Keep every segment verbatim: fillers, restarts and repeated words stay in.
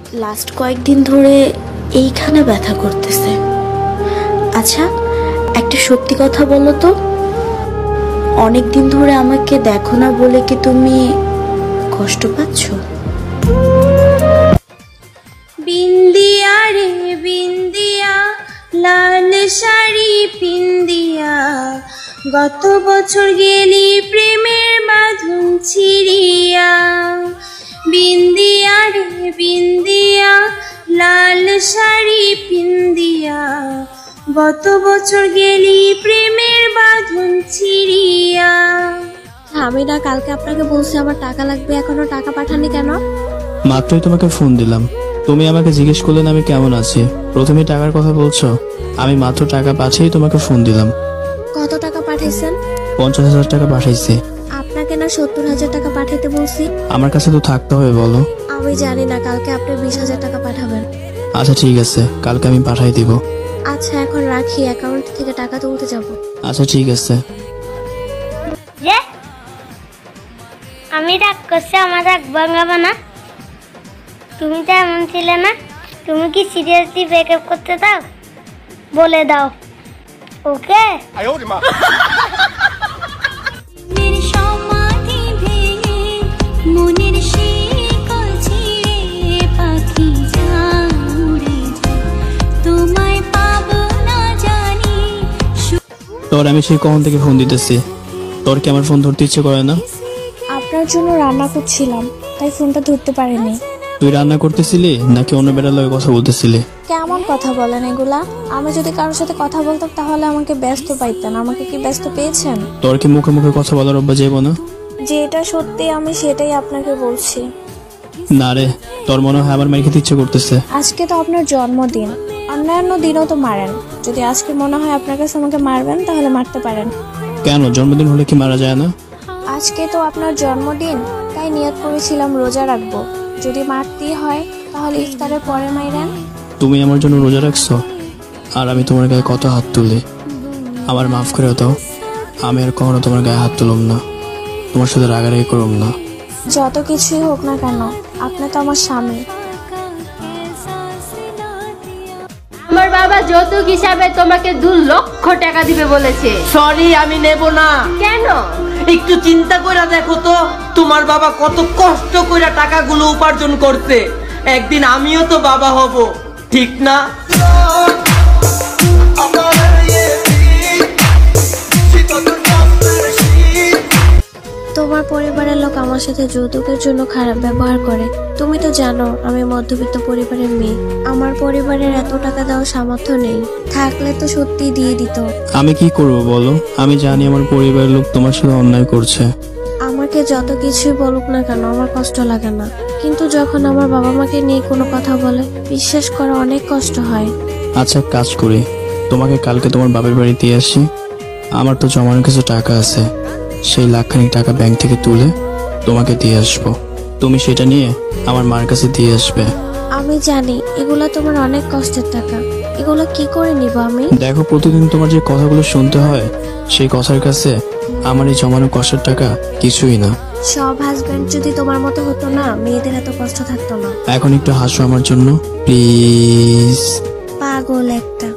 Last কয়েকদিন ধরে এইখানে ব্যথা করতেছে। আচ্ছা, একটা সত্যি কথা বলো তো, অনেক দিন ধরে আমাকে দেখো না বলে কি তুমি কষ্ট পাচ্ছ? বিন্দিয়া রে বিন্দিয়া, লাল শাড়ি পিন্দিয়া, গত বছর গেলি প্রেমের বাঁধন ছিড়িয়া। বিন্দিয়া রে বিন্দিয়া, লাল শাড়ি পিন্দিয়া, গত বছর গেলি প্রেমের বাঁধন ছিড়িয়া। আমি না কালকে আপনাকে বলছি আমার টাকা লাগবে, এখনো টাকা পাঠানি কেন? মাত্রই তোমাকে ফোন দিলাম, তুমি আমাকে জিজ্ঞেস করলেন আমি কেমন আছি। প্রথমে টাকার কথা বলছো, আমি মাত্র টাকা পাঠিয়েই তোমাকে ফোন দিলাম। কত টাকা পাঠাইছেন? পঞ্চাশ হাজার টাকা পাঠাইছি। আপনাকে না সত্তর হাজার টাকা পাঠাইতে বলছি। আমার কাছে তো থাকতে হবে বলো। আমি জানি না, কালকে আপনি বিশ হাজার টাকা পাঠাবেন। আচ্ছা ঠিক আছে, কালকে আমি পাঠাই দিব। আচ্ছা এখন রাখি, অ্যাকাউন্ট থেকে টাকা তুলতে যাব। আচ্ছা ঠিক আছে। যে আমি রাগ করছি, আমার রাগ ভাঙাবো না। তুমি তো এমন ছিলে না, তুমি কি সিরিয়াসলি ব্রেকআপ করতে দাও? বলে দাও ওকে। তোর আমি সেই কখন থেকে ফোন দিতেছি, তোর কি আমার ফোন ধরতে ইচ্ছে করে না? আপনার জন্য রান্না করছিলাম, তাই ফোনটা ধরতে পারিনি। তুই রান্না করতেছিলি নাকি অন্য বেটার লগে কথা বলতেছিলি? কেমন কথা বলেন এগুলা? আমি যদি কারোর সাথে কথা বলতাম তাহলে আমাকে ব্যস্ত পাইতেন। আমাকে কি ব্যস্ত পেয়েছেন? তোর কি মুখে মুখে কথা বলার অভ্যাস যাইব না? যেটা সত্যি আমি সেটাই আপনাকে বলছি। না রে, তোর মনে হয় আমার মাইর খেতে ইচ্ছে করতেছে। আজকে তো আপনার জন্মদিন, অন্যান্য দিনও তো মারেন। যদি আজকে মনে হয় আপনার কাছে আমাকে মারবেন তাহলে মারতে পারেন। কেন, জন্মদিন হলে কি মারা যায় না? আজকে তো আপনার জন্মদিন, তাই নিয়ত করেছিলাম রোজা রাখবো। যদি মারতেই হয় তাহলে ইফতারের পরে মাইরেন। তুমি আমার জন্য রোজা রাখছো আর আমি তোমার গায়ে কত হাত তুলি। আমার মাফ করে দাও, আমি আর কখনো তোমার গায়ে হাত তুলব না, তোমার সাথে রাগারাগি করব না। যত কিছুই হোক না কেন, আপনি তো আমার স্বামী। আমার বাবা যৌতুক হিসাবে তোমাকে দু লক্ষ টাকা দিবে বলেছে। সরি, আমি নেব না। কেন? একটু চিন্তা করে দেখো তো, তোমার বাবা কত কষ্ট করে টাকাগুলো উপার্জন করছে। একদিন আমিও তো বাবা হব, ঠিক না? তোমার পরিবারের লোক আমার সাথে যৌতুকের জন্য খারাপ ব্যবহার করে। তুমি তো জানো আমি মধ্যবিত্ত পরিবারের মেয়ে। আমার পরিবারের এত টাকা দেওয়ার সামর্থ্য নেই, থাকলে তো সত্যি দিয়ে দিত। আমি কি করব বলো? আমি জানি আমার পরিবারের লোক তোমার সাথে অন্যায় করছে। আমাকে যত কিছুই বলুক না কেন আমার কষ্ট লাগে না, কিন্তু যখন আমার বাবা মাকে নিয়ে কোনো কথা বলে বিশ্বাস করা অনেক কষ্ট হয়। আচ্ছা কাজ করি, তোমাকে কালকে তোমার বাবার বাড়ি দিয়ে আসি। আমার তো জমানো কিছু টাকা আছে, সেই লাখখানিক টাকা ব্যাংক থেকে তুলে তোমাকে দিয়ে আসবো। তুমি সেটা নিয়ে আমার মার কাছে দিয়ে আসবে। আমি জানি এগুলা তোমার অনেক কষ্টের টাকা, এগুলো কি করে নিব আমি? দেখো, প্রতিদিন তোমার যে কথাগুলো শুনতে হয়, সেই কথার কাছে আমার এই জমানো কষ্টের টাকা কিছুই না। সব হাজবেন্ড যদি তোমার মতো হতো না, মেয়েদের এত কষ্ট থাকতো না। এখন একটু হাসো আমার জন্য প্লিজ। পাগল একটা।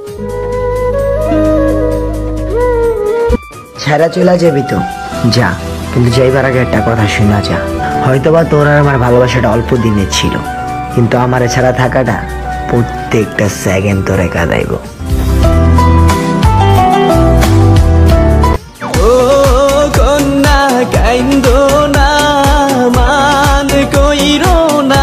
ছাড়া চলে যাবি তো যা, কিন্তু যাইবার আগে একটা কথা শোনা যা। হয়তোবা তোর আর আমার ভালোবাসাটা অল্প দিনের ছিল, কিন্তু আমার ছাড়া থাকাটা প্রত্যেকটা সেকেন্ড তোরে কাঁদাইব। ও কন্যা কাইন্দো না, মান কইরো না,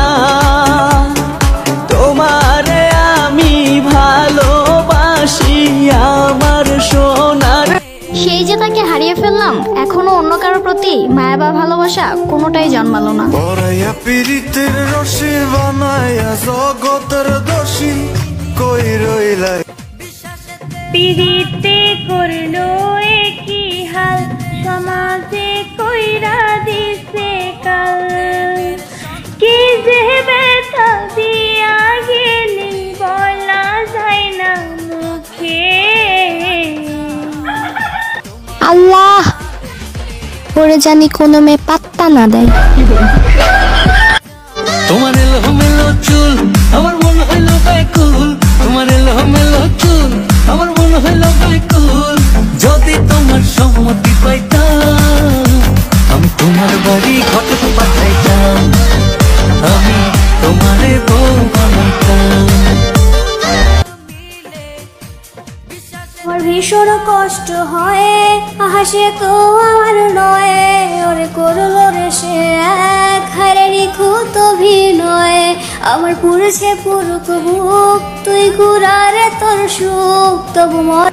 তোমারে আমি ভালোবাসি আমার সোনার। সেই যে তাকে হারিয়ে ফেললাম, এখনো অন্য কারোর প্রতি মায়া বা ভালোবাসা কোনোটাই জন্মালো না। পীড়িতের রশি বানায়া জগতের দোষী কই রইলা। পিড়িতে করলো একই হাল, সমাজে কইরা দিছে কাল। কি যে ব্যথা দিয়া গেলি বলা যায় না মুখে। আল্লাহ পরে জানি কোনো মেয়ে পাত্তা না দেয়। তোমার এলো মেলো চুল হলো ব্যাকুল যদি তোমার সম্মতি পাইতাম আমি তোমার বাড়ি ঘটক পাঠাইতাম আমি তোমারে বউ বানাইতাম আমার ভীষণ কষ্ট হয় হাসে তো আমার নয় ওরে করলো রে সে এক হারে নিখুঁত অভিনয় আমার পুরুষে পুরুষ বুক তুই কুরারে তোর সুখ তবু